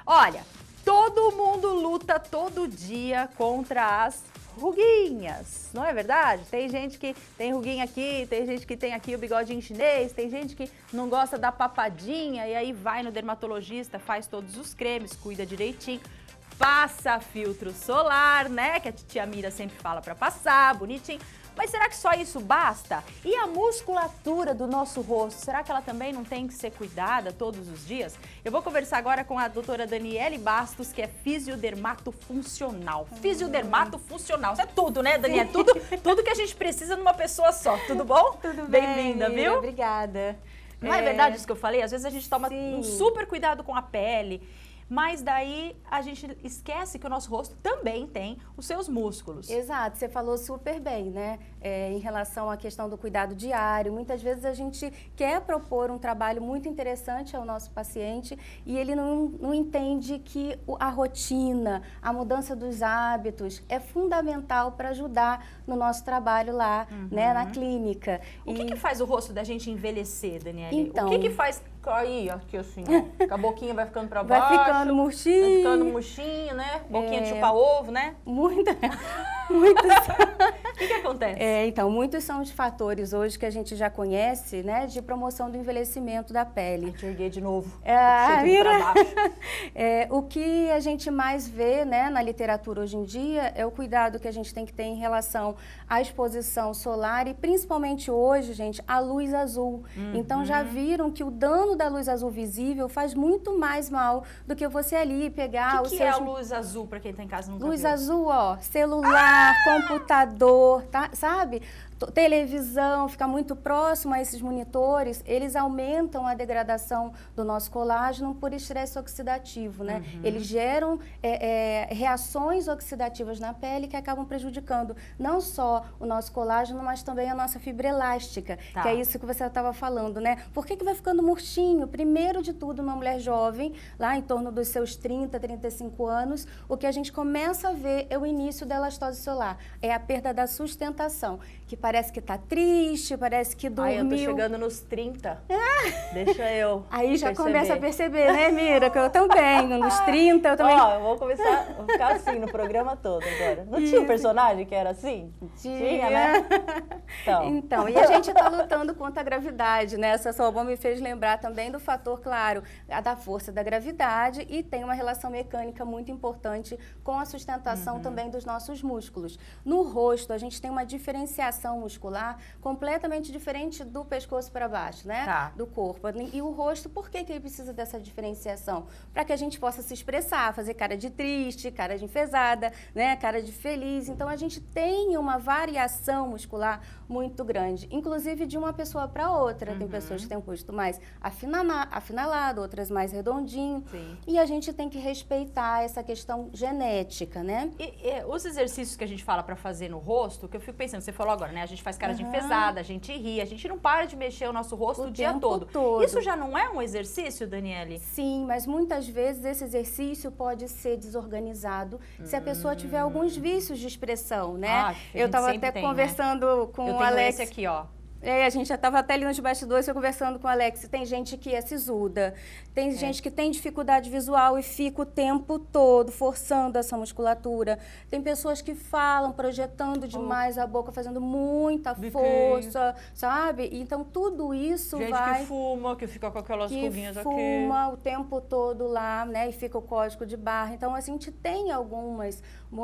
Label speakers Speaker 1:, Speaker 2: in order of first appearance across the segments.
Speaker 1: Olha, todo mundo luta todo dia contra as ruguinhas, não é verdade? Tem gente que tem ruguinha aqui, tem gente que tem aqui o bigodinho chinês, tem gente que não gosta da papadinha e aí vai no dermatologista, faz todos os cremes, cuida direitinho, passa filtro solar, né? Que a titia Mira sempre fala pra passar, bonitinho. Mas será que só isso basta? E a musculatura do nosso rosto, será que ela também não tem que ser cuidada todos os dias? Eu vou conversar agora com a doutora Daniele Bastos, que é fisiodermatofuncional. Fisiodermatofuncional, isso é tudo, né, Daniele? Tudo que a gente precisa numa pessoa só, tudo bom?
Speaker 2: Tudo bem,
Speaker 1: bem-vinda, viu?
Speaker 2: Obrigada.
Speaker 1: Não é verdade isso que eu falei? Às vezes a gente toma
Speaker 2: Sim.
Speaker 1: um super cuidado com a pele, mas daí a gente esquece que o nosso rosto também tem os seus músculos.
Speaker 2: Exato, você falou super bem, né? Em relação à questão do cuidado diário, muitas vezes a gente quer propor um trabalho muito interessante ao nosso paciente e ele não entende que a rotina, a mudança dos hábitos é fundamental para ajudar no nosso trabalho lá, né, na clínica.
Speaker 1: O que faz o rosto da gente envelhecer, Daniele?
Speaker 2: Então,
Speaker 1: o que faz cair aqui assim, ó, que a boquinha vai ficando para baixo?
Speaker 2: Vai ficando murchinho.
Speaker 1: Vai ficando murchinho, né? Boquinha de chupar ovo, né?
Speaker 2: Muitos.
Speaker 1: O que acontece?
Speaker 2: Então, muitos são os fatores hoje que a gente já conhece, né, de promoção do envelhecimento da pele.
Speaker 1: Te erguei de novo.
Speaker 2: Mira. O que a gente mais vê, né, na literatura hoje em dia é o cuidado que a gente tem que ter em relação à exposição solar e principalmente hoje, gente, a luz azul. Então, já viram que o dano da luz azul visível faz muito mais mal do que você ali pegar
Speaker 1: o que é a luz azul, para quem tá em casa nunca
Speaker 2: luz
Speaker 1: viu?
Speaker 2: azul, ó, celular, computador, tá, sabe? Televisão, ficar muito próximo a esses monitores, eles aumentam a degradação do nosso colágeno por estresse oxidativo, né? Eles geram reações oxidativas na pele que acabam prejudicando não só o nosso colágeno, mas também a nossa fibra elástica, que é isso que você estava falando, né? Por que vai ficando murchinho? Primeiro de tudo, uma mulher jovem, lá em torno dos seus 30, 35 anos, o que a gente começa a ver é o início da elastose solar, é a perda da sustentação, que parece que tá triste, parece que dormiu.
Speaker 1: Eu tô chegando nos 30. Deixa eu
Speaker 2: Aí já começa a perceber, né, Mira? Que eu também, nos 30 eu também...
Speaker 1: Ó, eu vou começar a ficar assim no programa todo agora. Não tinha um personagem que era assim? Tinha, né?
Speaker 2: Então, e a gente tá lutando contra a gravidade, né? Essa sua avó me fez lembrar também do fator, claro, da força da gravidade e tem uma relação mecânica muito importante com a sustentação também dos nossos músculos. No rosto, a gente tem uma diferenciação muscular completamente diferente do pescoço para baixo, né? Do corpo. E o rosto, por que ele precisa dessa diferenciação? Para que a gente possa se expressar, fazer cara de triste, cara de enfesada, né? Cara de feliz. Então, a gente tem uma variação muscular muito grande, inclusive de uma pessoa para outra. Tem pessoas que têm um rosto mais afinalado, outras mais redondinho.
Speaker 1: Sim.
Speaker 2: E a gente tem que respeitar essa questão genética, né?
Speaker 1: E os exercícios que a gente fala para fazer no rosto, que eu fico pensando, você falou agora, né? A gente faz cara de enfesada, a gente ri, a gente não para de mexer o nosso rosto o dia todo. Isso já não é um exercício, Daniele?
Speaker 2: Sim, mas muitas vezes esse exercício pode ser desorganizado se a pessoa tiver alguns vícios de expressão, né? Eu estava até conversando com o Alex.
Speaker 1: Esse aqui, ó.
Speaker 2: A gente já estava até ali nos bastidores, eu conversando com o Alex. Tem gente que é sisuda, tem gente que tem dificuldade visual e fica o tempo todo forçando essa musculatura. Tem pessoas que falam, projetando demais a boca, fazendo muita força, sabe? Então, tudo isso vai...
Speaker 1: Gente que fuma, que fica com aquelas ruguinhas aqui.
Speaker 2: Fuma o tempo todo lá, né? E fica o código de barra. Então, a gente tem algumas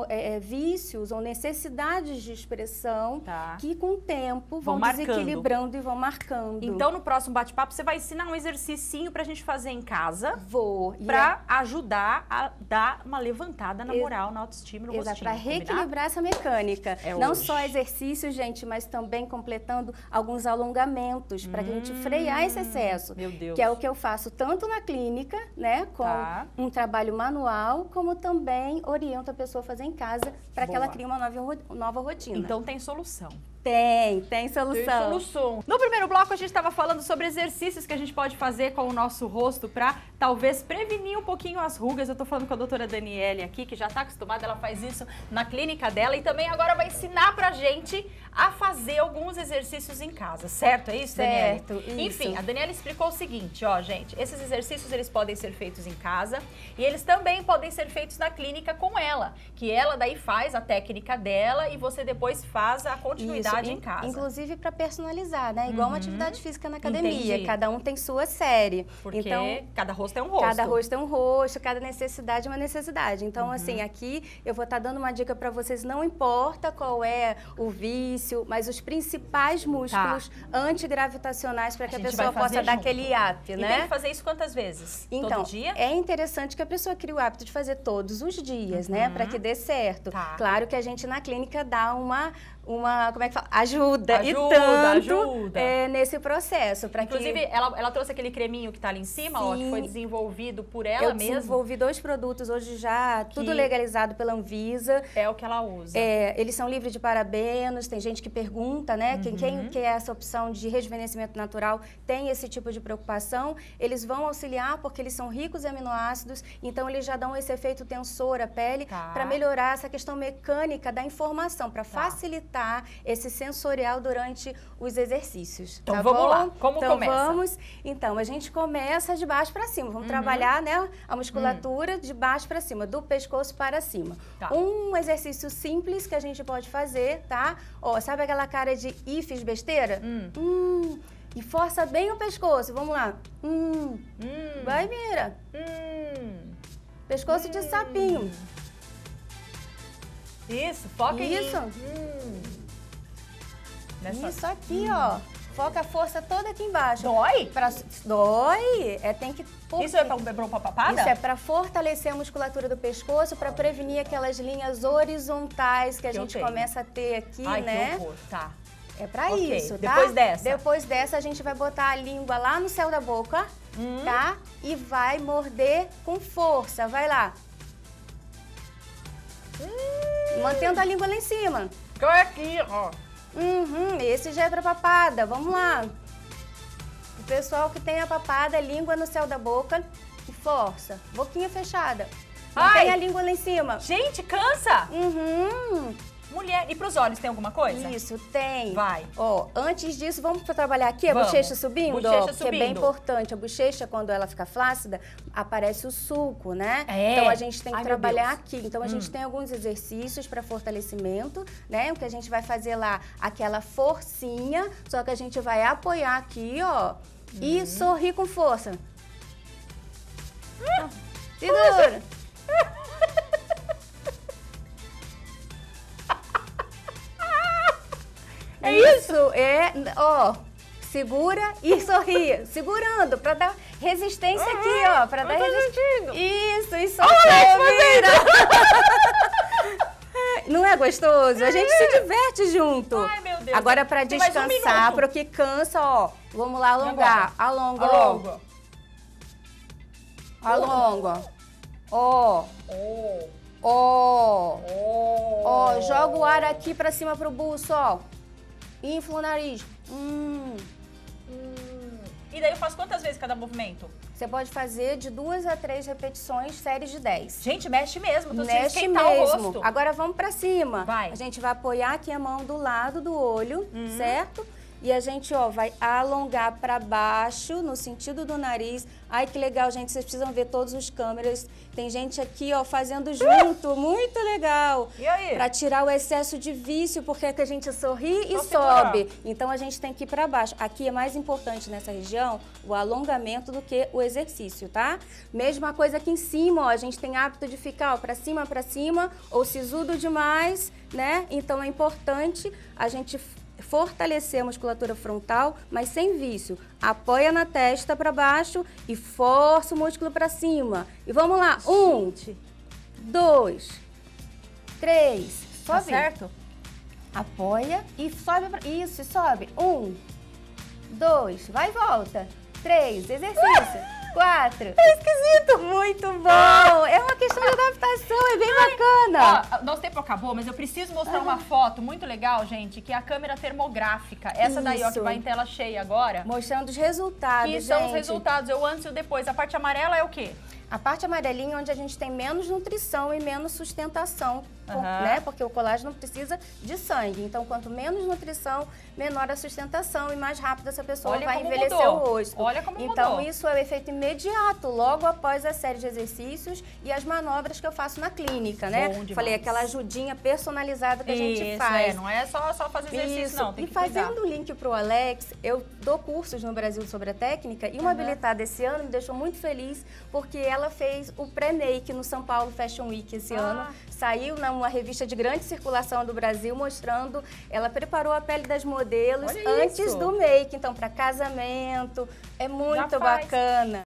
Speaker 2: vícios ou necessidades de expressão que, com o tempo, vão desequilibrando e vão marcando.
Speaker 1: Então, no próximo bate-papo, você vai ensinar um exercício pra gente fazer em casa.
Speaker 2: Vou.
Speaker 1: Pra ajudar a dar uma levantada na moral, na autoestima, no rostinho.
Speaker 2: Pra reequilibrar essa mecânica. Não só exercícios, gente, mas também completando alguns alongamentos pra gente frear esse excesso.
Speaker 1: Meu Deus.
Speaker 2: Que é o que eu faço tanto na clínica, né, com um trabalho manual, como também oriento a pessoa a fazer em casa para que ela crie uma nova rotina.
Speaker 1: Então tem solução.
Speaker 2: Tem solução.
Speaker 1: Tem solução. No primeiro bloco, a gente estava falando sobre exercícios que a gente pode fazer com o nosso rosto para talvez prevenir um pouquinho as rugas. Eu tô falando com a doutora Daniele aqui, que já tá acostumada, ela faz isso na clínica dela e também agora vai ensinar pra gente a fazer alguns exercícios em casa, certo? É isso, Daniele?
Speaker 2: Certo, isso.
Speaker 1: Enfim, a Daniele explicou o seguinte, ó, gente, esses exercícios eles podem ser feitos em casa e eles também podem ser feitos na clínica com ela, que ela daí faz a técnica dela e você depois faz a continuidade em casa.
Speaker 2: Inclusive para personalizar, né? Igual uma atividade física na academia.
Speaker 1: Entendi.
Speaker 2: Cada um tem sua série.
Speaker 1: Porque
Speaker 2: então,
Speaker 1: cada rosto é um rosto.
Speaker 2: Cada rosto é um rosto, cada necessidade é uma necessidade. Então, assim, aqui eu vou estar dando uma dica para vocês, não importa qual é o vício, mas os principais músculos antigravitacionais para que a pessoa possa dar aquele up, né?
Speaker 1: E tem que fazer isso quantas vezes?
Speaker 2: Então,
Speaker 1: todo dia?
Speaker 2: É interessante que a pessoa crie o hábito de fazer todos os dias, né? Para que dê certo. Claro que a gente na clínica dá uma como é que fala? Ajuda nesse processo.
Speaker 1: Inclusive, ela trouxe aquele creminho que tá ali em cima, ó, que foi desenvolvido por ela mesma.
Speaker 2: Eu desenvolvi 2 produtos hoje já, tudo legalizado pela Anvisa.
Speaker 1: É o que ela usa.
Speaker 2: Eles são livres de parabenos, tem gente que pergunta, né? Quem quer essa opção de rejuvenescimento natural tem esse tipo de preocupação. Eles vão auxiliar porque eles são ricos em aminoácidos, então eles já dão esse efeito tensor à pele para melhorar essa questão mecânica da informação, para facilitar esse sensorial durante os exercícios.
Speaker 1: Então vamos lá, como
Speaker 2: começa? Então, a gente começa de baixo para cima. Vamos trabalhar, né, a musculatura de baixo para cima, do pescoço para cima. Um exercício simples que a gente pode fazer, tá? Ó, sabe aquela cara de fiz besteira? E força bem o pescoço. Vamos lá. Vai, mira. Pescoço de sapinho.
Speaker 1: Isso, foca
Speaker 2: isso. Isso aqui, ó. Foca a força toda aqui embaixo.
Speaker 1: Dói?
Speaker 2: Dói. Tem que...
Speaker 1: Isso é pra papada?
Speaker 2: Isso é para fortalecer a musculatura do pescoço, para prevenir aquelas linhas horizontais que a gente começa a ter aqui, né?
Speaker 1: Que horror. Tá.
Speaker 2: É pra isso, tá?
Speaker 1: Depois dessa?
Speaker 2: Depois dessa, a gente vai botar a língua lá no céu da boca, tá? E vai morder com força. Vai lá. Mantendo a língua lá em cima.
Speaker 1: Aqui, ó.
Speaker 2: Esse já é pra papada. Vamos lá. O pessoal que tem a papada, língua no céu da boca e força. Boquinha fechada. Mantém a língua lá em cima.
Speaker 1: Gente, cansa? Mulher, e pros olhos tem alguma coisa?
Speaker 2: Isso, tem.
Speaker 1: Vai.
Speaker 2: Ó, antes disso, vamos trabalhar aqui a bochecha subindo?
Speaker 1: Bochecha subindo.
Speaker 2: Que é bem importante. A bochecha, quando ela fica flácida, aparece o sulco, né?
Speaker 1: É.
Speaker 2: Então, a gente tem que trabalhar aqui. Então, a gente tem alguns exercícios para fortalecimento, né? O que a gente vai fazer lá, aquela forcinha, só que a gente vai apoiar aqui, ó, e sorrir com força. Segura. Isso, ó, segura e sorria. Segurando, pra dar resistência aqui, ó. Pra dar resistência. Isso vira. Não é gostoso? A gente se diverte junto.
Speaker 1: Ai, meu Deus.
Speaker 2: Agora, pra descansar, porque cansa, ó. Vamos lá alongar. Alonga. Ó, joga o ar aqui pra cima pro buço, ó. Infla o nariz.
Speaker 1: E daí eu faço quantas vezes cada movimento?
Speaker 2: Você pode fazer de 2 a 3 repetições, séries de 10.
Speaker 1: Gente, mexe mesmo.
Speaker 2: Mexe mesmo. O rosto. Agora vamos pra cima.
Speaker 1: Vai.
Speaker 2: A gente vai apoiar aqui a mão do lado do olho, certo? E a gente, ó, vai alongar pra baixo, no sentido do nariz. Ai, que legal, gente. Vocês precisam ver todas as câmeras. Tem gente aqui, ó, fazendo junto. Muito legal.
Speaker 1: E aí?
Speaker 2: Pra tirar o excesso de vício, porque é que a gente sorri e sobe. Então, a gente tem que ir pra baixo. Aqui é mais importante nessa região o alongamento do que o exercício, tá? Mesma coisa aqui em cima, ó. A gente tem hábito de ficar, ó, pra cima, ou sisudo demais, né? Então, é importante a gente fortalecer a musculatura frontal, mas sem vício. Apoia na testa para baixo e força o músculo para cima. E vamos lá. 1, 2, 3. Sobe.
Speaker 1: Tá certo?
Speaker 2: Apoia e sobe. Isso, sobe. 1, 2, vai e volta. 3, exercício. 4.
Speaker 1: É esquisito.
Speaker 2: Muito bom. É uma questão de adaptação, é bem bacana.
Speaker 1: Ó, nós temos acabou, mas eu preciso mostrar uma foto muito legal, gente, que é a câmera termográfica. Essa daí, ó, que vai em tela cheia agora.
Speaker 2: Mostrando os resultados,
Speaker 1: Que são os resultados, o antes e o depois. A parte amarela é o quê?
Speaker 2: A parte amarelinha é onde a gente tem menos nutrição e menos sustentação, né? Porque o colágeno precisa de sangue. Então, quanto menos nutrição, menor a sustentação e mais rápido essa pessoa vai envelhecer o rosto.
Speaker 1: Olha como mudou.
Speaker 2: Então, isso é o efeito imediato, logo após a série de exercícios e as manobras que eu faço na clínica, né? Falei, aquela ajudinha personalizada que a gente faz.
Speaker 1: Não é só fazer exercício, não. Tem que
Speaker 2: fazendo o link pro Alex, eu dou cursos no Brasil sobre a técnica e uma habilitada esse ano me deixou muito feliz porque ela fez o pré-make no São Paulo Fashion Week esse ano. Saiu numa revista de grande circulação do Brasil mostrando, ela preparou a pele das modelos antes do make, então para casamento, é muito bacana.